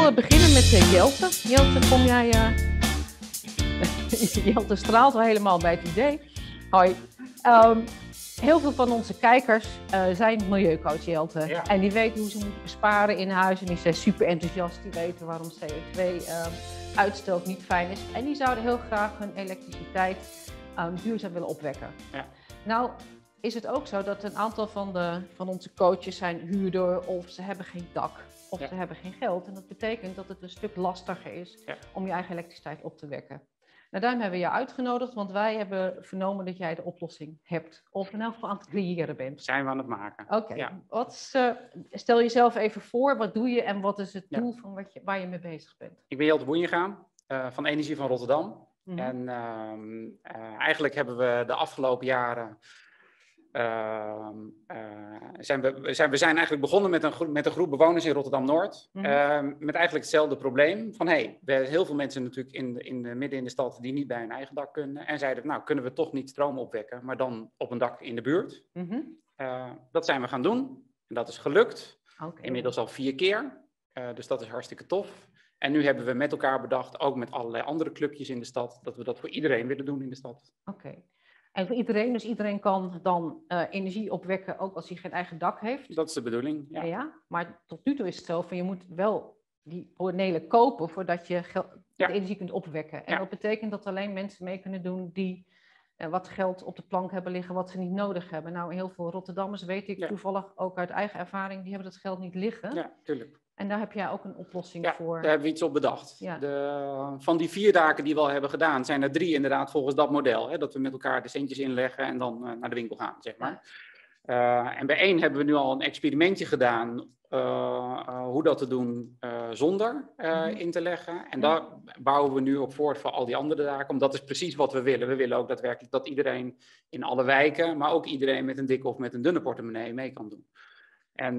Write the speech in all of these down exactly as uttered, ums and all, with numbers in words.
wil beginnen met uh, Jelte. Jelte, kom jij... Uh... Jelte straalt wel helemaal bij het idee. Hoi. Um, heel veel van onze kijkers uh, zijn milieucoach, Jelte. Ja. En die weten hoe ze moeten besparen in huis. En die zijn super enthousiast. Die weten waarom C O twee uitstoot um, niet fijn is. En die zouden heel graag hun elektriciteit um, duurzaam willen opwekken. Ja. Nou is het ook zo dat een aantal van, de, van onze coaches zijn huurder of ze hebben geen dak. Of ja. ze hebben geen geld. En dat betekent dat het een stuk lastiger is ja. om je eigen elektriciteit op te wekken. Nou, daarom hebben we jou uitgenodigd, want wij hebben vernomen dat jij de oplossing hebt. Of in elk geval aan het creëren bent. Zijn we aan het maken. Oké. Okay. Ja. Uh, stel jezelf even voor, wat doe je en wat is het doel ja. van wat je, waar je mee bezig bent? Ik ben Jelte Boeijenga uh, van Energie van Rotterdam. Mm-hmm. En uh, uh, eigenlijk hebben we de afgelopen jaren... Uh, uh, zijn we, zijn, we zijn eigenlijk begonnen met een, groep, met een groep bewoners in Rotterdam-Noord. Mm-hmm. uh, met eigenlijk hetzelfde probleem. Van hey, we hebben heel veel mensen natuurlijk in de, in de, midden in de stad die niet bij hun eigen dak kunnen. En zeiden, nou kunnen we toch niet stroom opwekken, maar dan op een dak in de buurt. Mm-hmm. Uh, dat zijn we gaan doen. En dat is gelukt. Okay. Inmiddels al vier keer. Uh, dus dat is hartstikke tof. En nu hebben we met elkaar bedacht, ook met allerlei andere clubjes in de stad, dat we dat voor iedereen willen doen in de stad. Oké. Okay. En voor iedereen, dus iedereen kan dan uh, energie opwekken, ook als hij geen eigen dak heeft. Dat is de bedoeling, ja. ja maar tot nu toe is het zo van je moet wel die panelen kopen voordat je gel- ja. de energie kunt opwekken. En ja. dat betekent dat alleen mensen mee kunnen doen die uh, wat geld op de plank hebben liggen wat ze niet nodig hebben. Nou, heel veel Rotterdammers weet ik ja. toevallig ook uit eigen ervaring, die hebben dat geld niet liggen. Ja, tuurlijk. En daar heb jij ook een oplossing ja, voor. Daar hebben we iets op bedacht. Ja. De, van die vier daken die we al hebben gedaan, zijn er drie inderdaad volgens dat model. Hè, dat we met elkaar de centjes inleggen en dan uh, naar de winkel gaan, zeg maar. Ja. Uh, en bij één hebben we nu al een experimentje gedaan uh, uh, hoe dat te doen uh, zonder uh, mm-hmm. in te leggen. En daar bouwen we nu op voort voor al die andere daken. Omdat dat is precies wat we willen. We willen ook daadwerkelijk dat iedereen in alle wijken, maar ook iedereen met een dikke of met een dunne portemonnee mee kan doen. En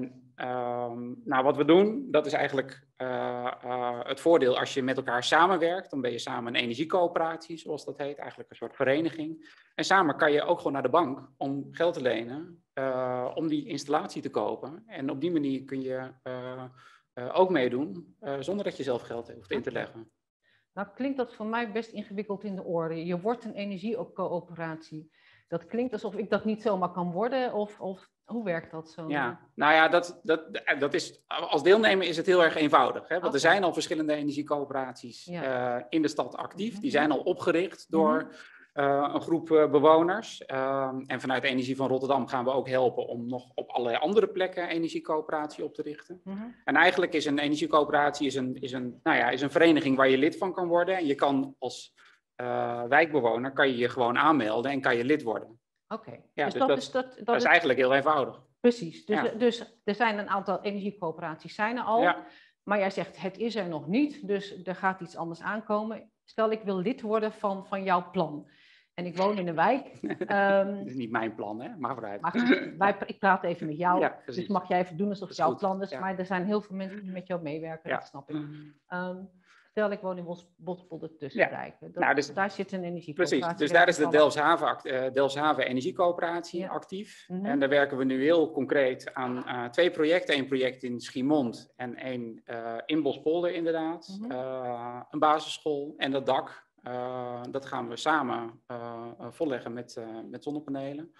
um, nou, wat we doen, dat is eigenlijk uh, uh, het voordeel als je met elkaar samenwerkt. Dan ben je samen een energiecoöperatie, zoals dat heet, eigenlijk een soort vereniging. En samen kan je ook gewoon naar de bank om geld te lenen, uh, om die installatie te kopen. En op die manier kun je uh, uh, ook meedoen, uh, zonder dat je zelf geld hoeft in te leggen. Nou klinkt dat voor mij best ingewikkeld in de oren. Je wordt een energiecoöperatie. Dat klinkt alsof ik dat niet zomaar kan worden, of... of... Hoe werkt dat zo? Ja, nou ja, dat, dat, dat is, als deelnemer is het heel erg eenvoudig. Hè? Want okay. er zijn al verschillende energiecoöperaties ja. uh, in de stad actief. Mm-hmm. Die zijn al opgericht door mm-hmm. uh, een groep uh, bewoners. Uh, en vanuit Energie van Rotterdam gaan we ook helpen om nog op allerlei andere plekken energiecoöperatie op te richten. Mm-hmm. En eigenlijk is een energiecoöperatie is een, is, een, nou ja, is een vereniging waar je lid van kan worden. En je kan als uh, wijkbewoner kan je je gewoon aanmelden en kan je lid worden. Oké, okay. ja, dus, dus dat, dat, is, dat, dat, dat is eigenlijk heel eenvoudig. Precies, dus, ja. dus er zijn een aantal energiecoöperaties zijn er al, ja. maar jij zegt het is er nog niet, dus er gaat iets anders aankomen. Stel ik wil lid worden van, van jouw plan en ik woon in een wijk. Um, dat is niet mijn plan, hè? Maar vooruit. Maar wij, ik praat even met jou, ja, dus mag jij even doen alsof het jouw goed. plan is, ja. maar er zijn heel veel mensen die met jou meewerken, ja. dat snap ik. Um, Stel, ik woon in Bos, Bospolder Tussendijk. Ja. Nou, dus, daar zit een energiecoöperatie. Precies, dus daar is de Delfshaven, uh, Delfshaven Energiecoöperatie ja. actief. Mm-hmm. En daar werken we nu heel concreet aan uh, twee projecten. Eén project in Schiemond en één uh, in Bospolder inderdaad. Mm-hmm. Uh, een basisschool en dat dak. Uh, dat gaan we samen uh, volleggen met, uh, met zonnepanelen.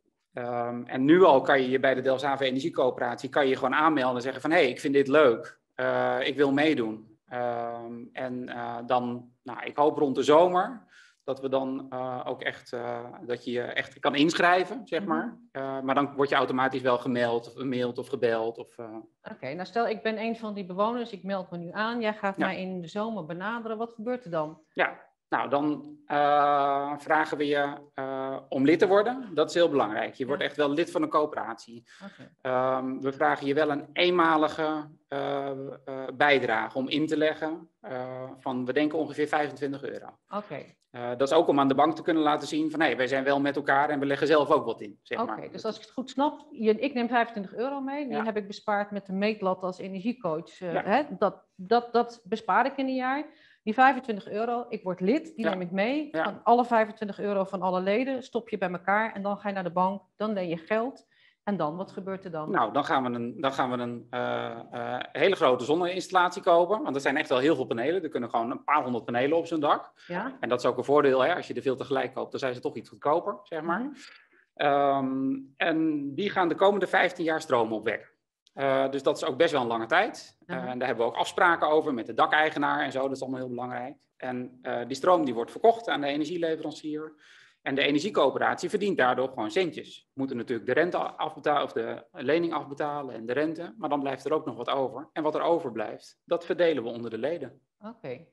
Um, en nu al kan je je bij de Delfshaven Energiecoöperatie kan je gewoon aanmelden en zeggen van hé, hey, ik vind dit leuk. Uh, ik wil meedoen. Um, en uh, dan, nou, ik hoop rond de zomer dat we dan uh, ook echt, uh, dat je je echt kan inschrijven, zeg maar. Uh, maar dan word je automatisch wel gemaild, of gemaild of gebeld. Of, uh... Oké, okay, nou stel ik ben een van die bewoners, ik meld me nu aan. Jij gaat ja. mij in de zomer benaderen. Wat gebeurt er dan? Ja, nou dan uh, vragen we je uh, om lid te worden. Dat is heel belangrijk. Je wordt ja. echt wel lid van een coöperatie. Okay. Um, we vragen je wel een eenmalige uh, uh, bijdrage om in te leggen uh, van, we denken ongeveer vijfentwintig euro. Oké. Okay. Uh, dat is ook om aan de bank te kunnen laten zien van, hé, hey, wij zijn wel met elkaar en we leggen zelf ook wat in, zeg Oké, maar. okay, dus als ik het goed snap, je, ik neem vijfentwintig euro mee. Die ja. heb ik bespaard met de meetlat als energiecoach. Uh, ja. hè? Dat, dat, dat bespaar ik in een jaar. Die vijfentwintig euro, ik word lid, die ja. neem ik mee. Ja. Van alle vijfentwintig euro van alle leden stop je bij elkaar en dan ga je naar de bank, dan leen je geld. En dan, wat gebeurt er dan? Nou, dan gaan we een, dan gaan we een uh, uh, hele grote zonneinstallatie kopen. Want er zijn echt wel heel veel panelen. Er kunnen gewoon een paar honderd panelen op zo'n dak. Ja? En dat is ook een voordeel, hè? Als je er veel tegelijk koopt, dan zijn ze toch iets goedkoper, zeg maar. Mm-hmm. um, en die gaan de komende vijftien jaar stroom opwekken. Uh, dus dat is ook best wel een lange tijd. Uh, uh-huh. En daar hebben we ook afspraken over met de dakeigenaar en zo. Dat is allemaal heel belangrijk. En uh, die stroom die wordt verkocht aan de energieleverancier. En de energiecoöperatie verdient daardoor gewoon centjes. We moeten natuurlijk de rente afbetalen of de lening afbetalen en de rente. Maar dan blijft er ook nog wat over. En wat er overblijft, dat verdelen we onder de leden. Oké. Okay.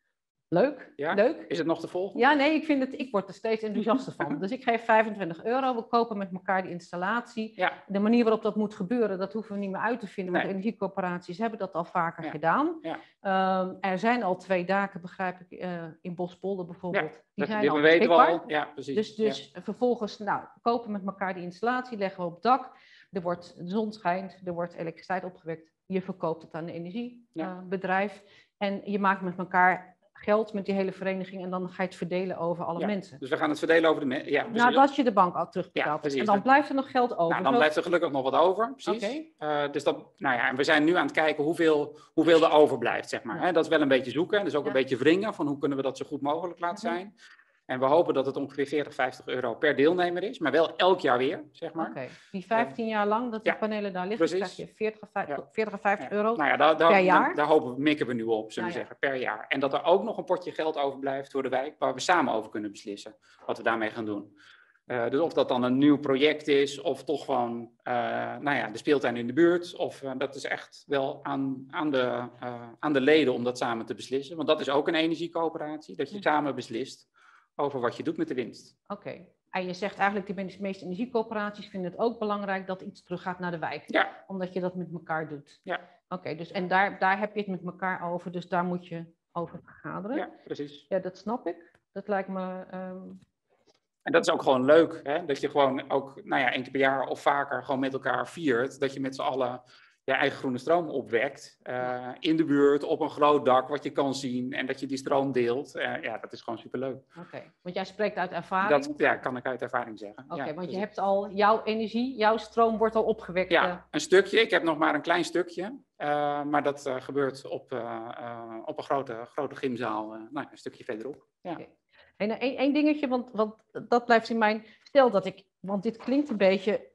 Leuk, ja? leuk. Is het nog te volgen? Ja, nee, ik, vind het, ik word er steeds enthousiaster van. Dus ik geef vijfentwintig euro, we kopen met elkaar die installatie. Ja. De manier waarop dat moet gebeuren, dat hoeven we niet meer uit te vinden. Nee. Want energiecoöperaties hebben dat al vaker ja. gedaan. Ja. Um, er zijn al twee daken, begrijp ik, uh, in Bospolder bijvoorbeeld. Ja, die zijn die al weten we beschikbaar. al. Ja, precies. Dus, dus ja. vervolgens, nou, we kopen met elkaar die installatie, leggen we op het dak. Er wordt, de zon schijnt, er wordt elektriciteit opgewekt. Je verkoopt het aan een energiebedrijf. Ja. Uh, en je maakt met elkaar geld met die hele vereniging en dan ga je het verdelen over alle ja, mensen. Dus we gaan het verdelen over de mensen. Ja, nadat je de bank al terugbetaalt. Ja, en dan blijft er nog geld over. Nou, dan zo... blijft er gelukkig nog wat over, precies. Okay. Uh, dus dat, nou ja, en we zijn nu aan het kijken hoeveel, hoeveel er overblijft, zeg maar. Ja. Hè? Dat is wel een beetje zoeken. Dus ook ja. een beetje wringen van hoe kunnen we dat zo goed mogelijk laten mm-hmm. zijn. En we hopen dat het ongeveer veertig, vijftig euro per deelnemer is, maar wel elk jaar weer, zeg maar. Oké, okay. Die vijftien jaar lang dat die ja, panelen daar liggen, krijg je veertig à vijftig ja. euro nou ja, daar, daar, per jaar. Daar, daar hopen we, mikken we nu op, zullen we nou, zeggen, ja. per jaar. En dat er ook nog een potje geld overblijft voor de wijk, waar we samen over kunnen beslissen wat we daarmee gaan doen. Uh, dus of dat dan een nieuw project is, of toch gewoon uh, nou ja, de speeltuin in de buurt. Of uh, dat is echt wel aan, aan, de, uh, aan de leden om dat samen te beslissen. Want dat is ook een energiecoöperatie, dat je samen beslist over wat je doet met de winst. Oké, okay. En je zegt eigenlijk, de meeste energiecoöperaties vinden het ook belangrijk dat iets teruggaat naar de wijk. Ja. Omdat je dat met elkaar doet. Ja. Oké, okay, dus en daar, daar heb je het met elkaar over, dus daar moet je over vergaderen. Ja, precies. Ja, dat snap ik. Dat lijkt me... Um... En dat is ook gewoon leuk, hè? Dat je gewoon ook, nou ja, één keer per jaar of vaker gewoon met elkaar viert. Dat je met z'n allen je eigen groene stroom opwekt. Uh, in de buurt, op een groot dak, wat je kan zien. En dat je die stroom deelt. Uh, ja, dat is gewoon superleuk. Oké, okay. Want jij spreekt uit ervaring? Dat ja, kan ik uit ervaring zeggen. Oké, okay, ja, want dus je hebt al jouw energie, jouw stroom wordt al opgewekt. Ja, een stukje. Ik heb nog maar een klein stukje. Uh, maar dat uh, gebeurt op, uh, uh, op een grote, grote gymzaal. Uh, nou, een stukje verderop. Ja. Okay. En uh, één dingetje, want, want dat blijft in mijn... Stel dat ik... Want dit klinkt een beetje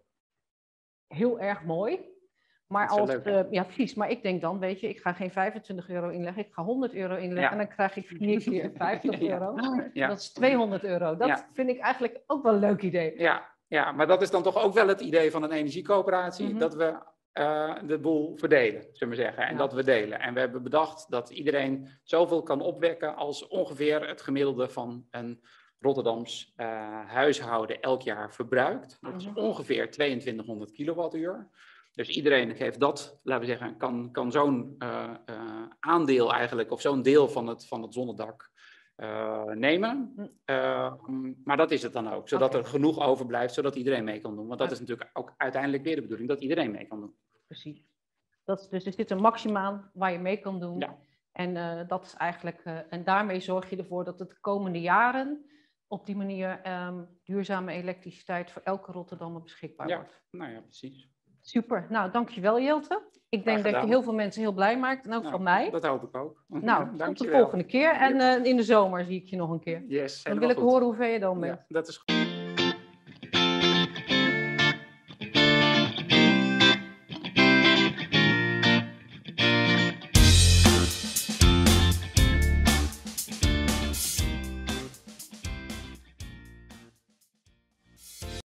heel erg mooi. Maar als, leuk, uh, ja, precies. Maar ik denk dan, weet je, ik ga geen vijfentwintig euro inleggen, ik ga honderd euro inleggen ja. en dan krijg ik vier keer vijftig euro. Ja. Dat is tweehonderd euro. Dat ja. vind ik eigenlijk ook wel een leuk idee. Ja, ja, maar dat is dan toch ook wel het idee van een energiecoöperatie, mm-hmm. dat we uh, de boel verdelen, zullen we zeggen, en ja. dat we delen. En we hebben bedacht dat iedereen zoveel kan opwekken als ongeveer het gemiddelde van een Rotterdams uh, huishouden elk jaar verbruikt. Dat is mm-hmm. ongeveer tweeëntwintighonderd kilowattuur. Dus iedereen geeft dat, laten we zeggen, kan, kan zo'n uh, uh, aandeel eigenlijk, of zo'n deel van het, van het zonnedak uh, nemen. Uh, maar dat is het dan ook, zodat okay. er genoeg overblijft, zodat iedereen mee kan doen. Want dat ja. is natuurlijk ook uiteindelijk weer de bedoeling, dat iedereen mee kan doen. Precies. Dat, dus er zit een maximum aan waar je mee kan doen. Ja. En uh, dat is eigenlijk, uh, en daarmee zorg je ervoor dat het de komende jaren op die manier um, duurzame elektriciteit voor elke Rotterdammer beschikbaar ja. wordt. Nou ja, precies. Super. Nou, dankjewel Jelte. Ik denk dat je heel veel mensen heel blij maakt. En ook nou, van mij. Dat hoop ik ook. Nou, tot de volgende keer. En uh, in de zomer zie ik je nog een keer. Yes, dan wil ik goed. horen hoe ver je dan bent. Ja, dat is goed.